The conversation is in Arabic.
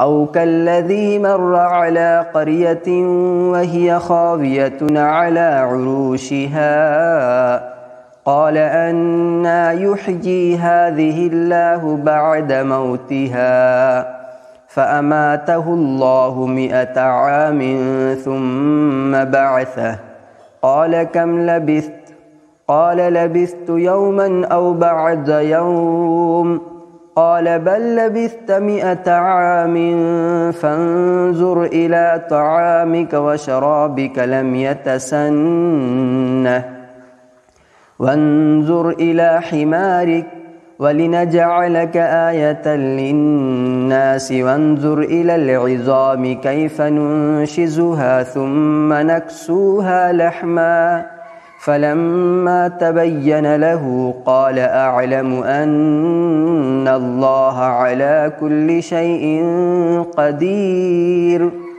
أو كالذي مر على قرية وهي خاوية على عروشها قال أنى يحيي هذه الله بعد موتها فأماته الله 100 عام ثم بعثه قال كم لبثت؟ قال لبثت يوما أو بعد يوم قال بل لبثت 100 عام فانظر إلى طعامك وشرابك لم يتسنه وانظر إلى حمارك ولنجعلك آية للناس وانظر إلى العظام كيف ننشزها ثم نكسوها لحما فلما تبين له قال أعلم أن الله على كل شيء قدير.